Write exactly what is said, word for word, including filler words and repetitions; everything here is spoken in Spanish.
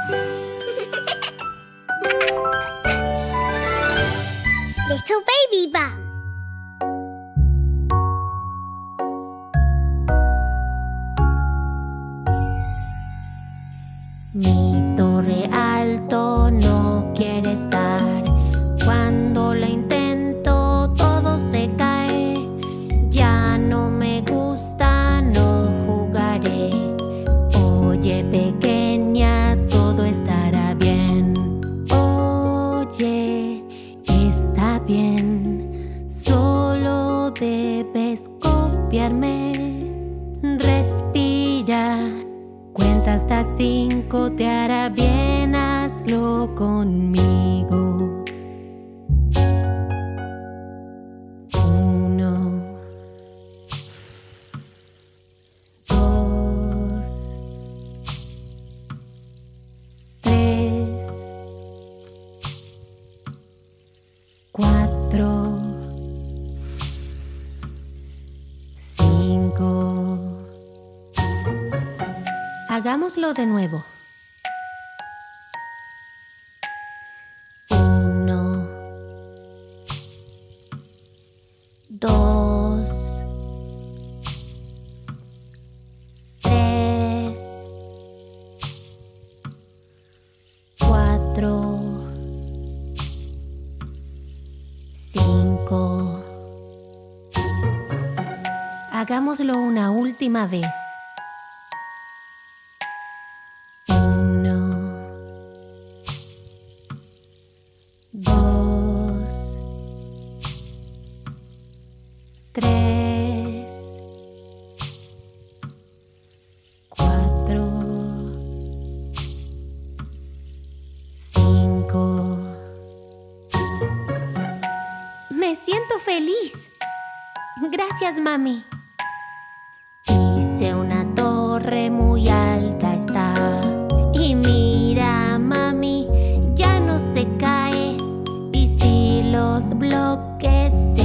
Little baby bum. Mi torre alto no quiere estar. Cuando la intento todo se cae. Ya no me gusta, no jugaré. Oye, pequeña, todo estará bien. Oye, está bien. Solo debes copiarme. Respira. Cuenta hasta cinco, te hará bien, hazlo conmigo. Uno, dos, tres, cuatro, cinco. Hagámoslo de nuevo. Uno, dos, tres, cuatro, cinco. Hagámoslo una última vez. Dos, tres, cuatro, cinco. Me siento feliz. Gracias, mami. Hice una torre muy alta está. Y mira, mami, ya no se cae. Y si los bloques se